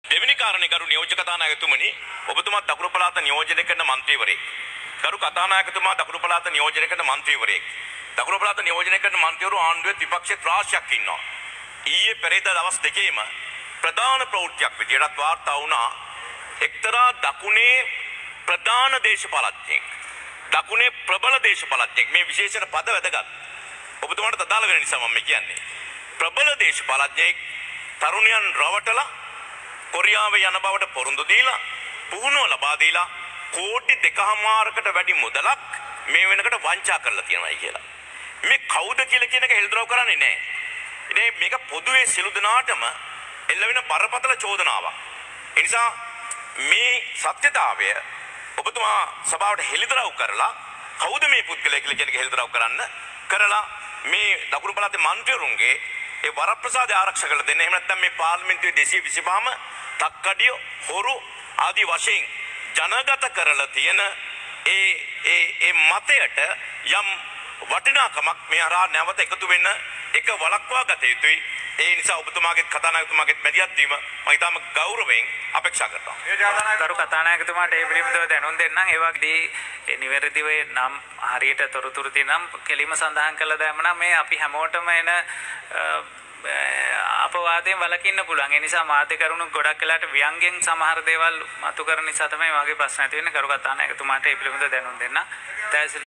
දෙවෙනි කාරණේ ගරු නියෝජ්‍ය කතානායකතුමනි, ඔබතුමා දකුණු පළාත නියෝජනය කරන മന്ത്രിවරයෙක්. ගරු කතානායකතුමා දකුණු පළාත නියෝජනය කරන മന്ത്രിවරයෙක්. දකුණු පළාත නියෝජනය කරන മന്ത്രിවරු ආණ්ඩුවේ විපක්ෂ රාශියක් ඉන්නවා. ඊයේ පෙරේදා දවස් දෙකේම ප්‍රධාන ප්‍රවෘත්තියක් විදියට වාර්තා වුණා එක්තරා දකුණේ ප්‍රධාන දේශපාලඥයෙක්, දකුණේ ප්‍රබල දේශපාලඥයෙක්, මේ විශේෂණ පද වැදගත්. ඔබතුමාට අදාළ වෙන නිසා මම කියන්නේ. ප්‍රබල දේශපාලඥයෙක් තරුණයන් රවටලා කොරියාවේ යන බවට පොරොන්දු දීලා පුහුණුව ලබා දීලා කෝටි 2.5කට වැඩි මුදලක් මේ වෙනකොට වංචා කරලා තියෙනවායි කියලා. මේ කවුද කියලා කියන එක හෙළිදරව් කරන්නේ නැහැ. ඉතින් මේක පොදුවේ සිළු දනාටම එල්ලවෙන බරපතල චෝදනාවක්. ඒ නිසා මේ සත්‍යතාවය ඔබතුමා සභාවට හෙළිදරව් කරලා කවුද මේ පුද්ගලයා කියලා කියන එක හෙළිදරව් කරලා මේ දකුණු පළාතේ മന്ത്രിවරුන්ගේ ඒ වරප්‍රසාද ආරක්ෂා කරලා දෙන්න. එහෙම නැත්නම් මේ පාර්ලිමේන්තුවේ 225ම තක්කඩිය හොරු ආදී වශයෙන් ජනගත කරලා තියෙන ඒ මතයට යම් වටිනාකමක් මේ හරහා නැවත එකතු වෙන්න එක වළක්වා ගත යුතුයි. ඒ නිසා ඔබතුමාගේ කතානායකතුමාගේ මැදිහත් වීම මම ඊටම ගෞරවයෙන් අපේක්ෂා කරනවා. ගරු කතානායකතුමාට ඒ පිළිබඳව දැනුම් දෙන්නම්. ඒ වගේදී නිවැරදිව නම් හරියට තොරතුරු තියෙනම් කෙලිම සඳහන් කළා දැම්මනම් මේ අපි හැමෝටම එන අපවාදයෙන් වළකින්න පුළුවන්. ඒ නිසා මාධ්‍ය කරුණු ගොඩක් වෙලාට ව්‍යංගයෙන් සමහර දේවල් මතු කරන නිසා තමයි මගේ ප්‍රශ්න ඇති වෙන්නේ. ගරු කතානායකතුමාට ඒ පිළිබඳව දැනුම් දෙන්න.